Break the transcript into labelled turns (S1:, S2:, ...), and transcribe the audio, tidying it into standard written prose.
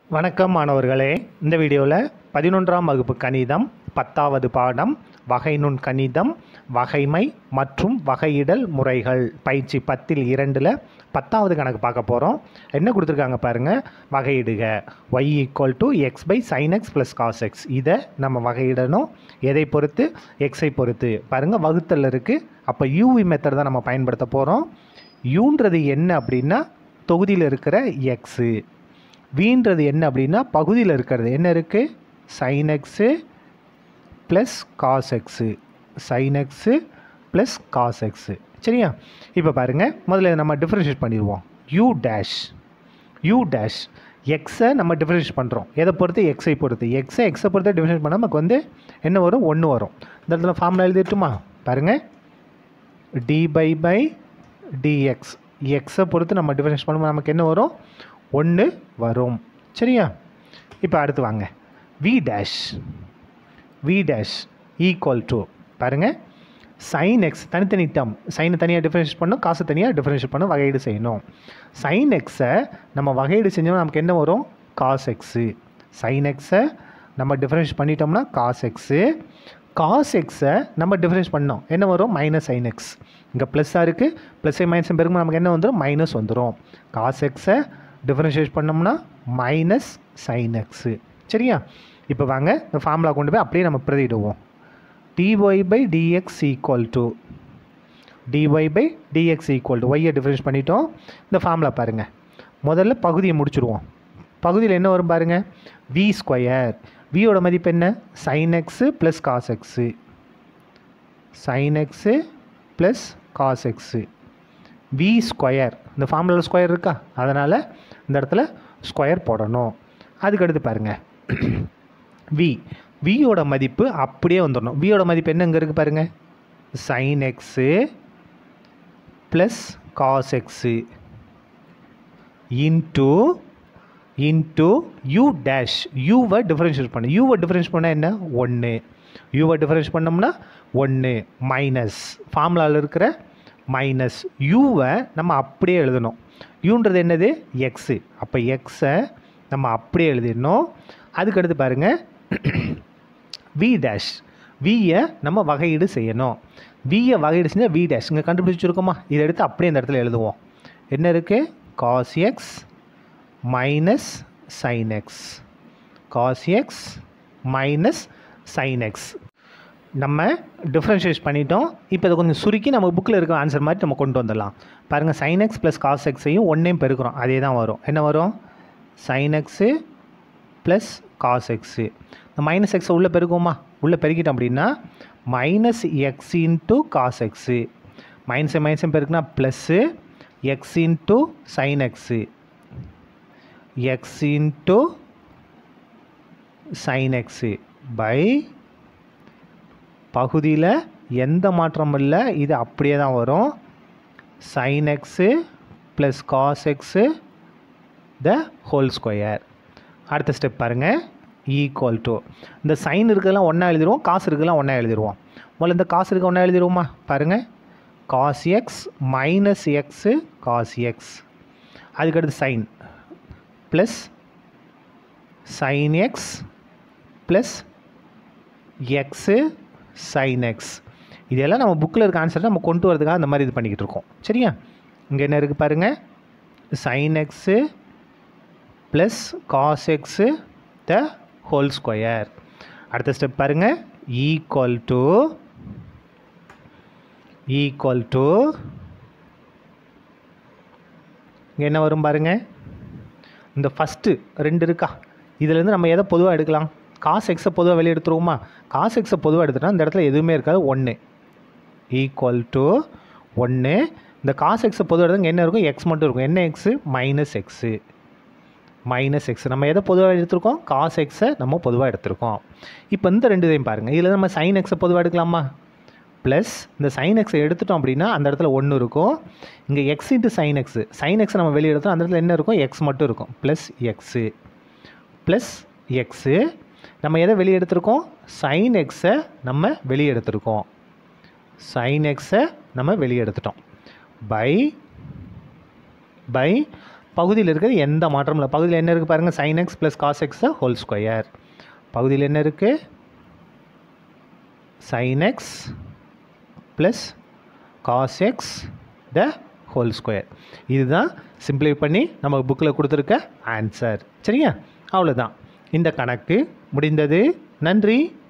S1: வணக்கம் மாணவர்களே. இந்த வீடியோவில் 11ஆம் வகுப்பு கணிதம் 10வது பாடம் வகை நுண் கணிதம் வகைமை மற்றும் வகையிடல் முறைகள் பயிற்சி 10ல் 2ல் 10வது கணக்கு பார்க்க போகிறோம். என்ன கொடுத்துருக்காங்க பாருங்கள். வகையிடுக y = x / sin x + cos x. இதை நம்ம வகையிடணும். எதை பொறுத்து? எக்ஸை பொறுத்து. பாருங்கள், வகுத்தல் இருக்குது. அப்போ யூவி மெத்தட் தான் நம்ம பயன்படுத்த போகிறோம். யூன்றது என்ன அப்படின்னா தொகுதியில் இருக்கிற எக்ஸு. வீன்றது என்ன அப்படின்னா பகுதியில் இருக்கிறது என்ன இருக்குது? sin x plus cos x. sin x plus cos x. சரியா? இப்போ பாருங்கள், முதல்ல நம்ம டிஃப்ரென்ஷியேட் பண்ணிடுவோம். யூ டேஷ் எக்ஸை நம்ம டிஃப்ரென்ஷியேட் பண்ணுறோம். எதை பொறுத்து? எக்ஸை பொறுத்து. எக்ஸை பொறுத்து டிஃப்ரென்ஷியேட் பண்ணால் நமக்கு வந்து என்ன வரும்? 1 வரும். இந்த இடத்துல ஃபார்முலா எழுதிட்டுமா? பாருங்கள், dy/dx. எக்ஸை பொறுத்து நம்ம டிஃப்ரென்ஷியேட் பண்ணும்போது நமக்கு என்ன வரும்? 1 வரும். சரியா? இப்போ அடுத்து வாங்க. v டேஷ் ஈக்குவல் டு பாருங்கள், sin x தனித்தனி டேர்ம். சைனை தனியாக டிஃபரன்ஷியேட் பண்ணணும், காசு தனியாக டிஃபரன்ஷியேட் பண்ணணும், வகையீடு செய்யணும். sin x-ஐ நம்ம வகையீடு செஞ்சோம்னா நமக்கு என்ன வரும்? Cos x. sin x-ஐ நம்ம டிஃபரன்ஷியேட் பண்ணிட்டோம்னா காஸ் எக்ஸு. காஸ் எக்ஸை நம்ம டிஃபரன்ஷியேட் பண்ணோம், என்ன வரும்? Minus sin x. இங்கே ப்ளஸ்ஸாக இருக்குது, ப்ளஸ்ஸை மைனஸ் பெருக்கும்போது நமக்கு என்ன வந்துடும்? மைனஸ் வந்துடும். காஸ் எக்ஸை டிஃபரன்ஷியேட் பண்ணோம்னா மைனஸ் sin x. சரியா? இப்போ வாங்க இந்த ஃபார்முலா கொண்டு போய் அப்படியே நம்ம பிரதிடுவோம். dy/dx ஈக்குவல் டு y-ஐ டிஃபரன்ஷியேட் பண்ணிட்டோம். இந்த ஃபார்முலா பாருங்கள், முதல்ல பகுதியை முடிச்சுடுவோம். பகுதியில் என்ன வரும் பாருங்கள்? v². வியோட மதிப்பு என்ன? sin x plus cos x. sin x plus cos x. v². இந்த ஃபார்முலாவில் ஸ்கொயர் இருக்கா? அதனால் இந்த இடத்துல ஸ்கொயர் போடணும். அதுக்கடுத்து பாருங்கள், வியோட மதிப்பு அப்படியே வந்துடணும். வியோட மதிப்பு என்ன இங்கே இருக்குது பாருங்கள்? sin x plus cos x into u dash. யூவை டிஃபரன்ஷியேட் பண்ணு. யூவை டிஃபரன்ஷியேட் பண்ணால் என்ன? 1. யூவை டிஃபரன்ஷியேட் பண்ணோம்னா 1 மைனஸ் ஃபார்முலாவில் இருக்கிற மைனஸ் யூவை நம்ம அப்படியே எழுதணும். யூன்றது என்னது? எக்ஸு. அப்போ எக்ஸை நம்ம அப்படியே எழுதிடணும். அதுக்கடுத்து பாருங்கள், வி டேஷ். வியை நம்ம வகையீடு செய்யணும். வியை வகையீடு செஞ்சால் வி டேஷ் இங்கே கண்டுபிடிச்சிருக்கோமா? இதை எடுத்து அப்படியே இந்த இடத்துல எழுதுவோம். என்ன இருக்குது? Cos x minus sine x. Cos x minus sine x நம்ம டிஃப்ரென்ஷியேட் பண்ணிட்டோம். இப்போ இதை கொஞ்சம் சுருக்கி நம்ம புக்கில் இருக்க ஆன்சர் மாதிரி நம்ம கொண்டு வந்துடலாம். பாருங்கள், sin x ப்ளஸ் காஸ் எக்ஸையும் 1ஐயும் பெருக்கிறோம். அதே தான் வரும். என்ன வரும்? sin x plus cos x. இந்த மைனஸ் எக்ஸை உள்ளே பெருக்குவோமா? உள்ளே பெருக்கிட்டோம் அப்படின்னா minus x into cos x. மைனஸை பெருக்குனா plus x into sine x. X into sine x by பகுதியில் எந்த மாற்றமும் இல்லை, இது அப்படியே தான் வரும். sin x plus cos x the whole square. அடுத்த ஸ்டெப் பாருங்கள், ஈக்குவல் டு இந்த சைன் இருக்கிறதெல்லாம் ஒன்றா எழுதிடுவோம், காசு இருக்கிறதெல்லாம் ஒன்றா எழுதிடுவோம். முதல்ல இந்த காசு இருக்க ஒன்றா எழுதிடுவோமா? பாருங்கள், cos x minus x cos x. அதுக்கடுத்து sine plus sine x plus x sin x. இதெல்லாம் நம்ம புக்கில் இருக்க ஆன்சர் நம்ம கொண்டு வரதுக்காக அந்த மாதிரி இது பண்ணிக்கிட்டு இருக்கோம். சரியா? இங்கே என்ன இருக்குது பாருங்கள், sin x plus cos x the whole square. அடுத்த ஸ்டெப் பாருங்கள், ஈக்குவல் டு இங்கே என்ன வரும் பாருங்கள்? இந்த ஃபஸ்ட்டு 2 இருக்கா? இதுலேருந்து நம்ம எதை பொதுவாக எடுக்கலாம்? காஸ் எக்ஸை பொதுவாக வெளியே எடுத்துருவோமா? காஸ் எக்ஸை பொதுவாக எடுத்துட்டா இந்த இடத்துல எதுவுமே இருக்காது, 1 ஈக்குவல் டு 1. இந்த காஸ் எக்ஸை பொதுவாக எடுத்து இங்கே என்ன இருக்கும்? எக்ஸ் மட்டும் இருக்கும். என்ன எக்ஸு? Minus x. நம்ம எதை பொதுவாக எடுத்துருக்கோம்? காஸ் எக்ஸை நம்ம பொதுவாக எடுத்துருக்கோம். இப்போ இந்த 2 இதையும் பாருங்கள். இதில் நம்ம சைன் எக்ஸை பொதுவாக எடுக்கலாமா? ப்ளஸ் இந்த சைன் எக்ஸை எடுத்துட்டோம் அப்படின்னா அந்த இடத்துல 1 இருக்கும். இங்கே x into sine x. Sine எக்ஸை நம்ம வெளியே எடுத்தோம், அந்த இடத்துல என்ன இருக்கும்? எக்ஸ் மட்டும் இருக்கும். ப்ளஸ் எக்ஸு நம்ம எதை வெளியே எடுத்திருக்கோம்? sin x-ஐ நம்ம வெளியே எடுத்திருக்கோம். sin x-ஐ நம்ம வெளியே எடுத்துட்டோம். பை பகுதியில் இருக்கிறது எந்த மாற்றமும் இல்லை. பகுதியில் என்ன இருக்குது பாருங்கள், sin x plus cos x the whole square. பகுதியில் என்ன இருக்குது, sin x plus cos x the whole square. இதுதான் சிம்பிளை பண்ணி நம்ம புக்கில் கொடுத்துருக்க ஆன்சர். சரிங்க, அவ்வளோதான். இந்த கணக்கு முடிந்தது. நன்றி.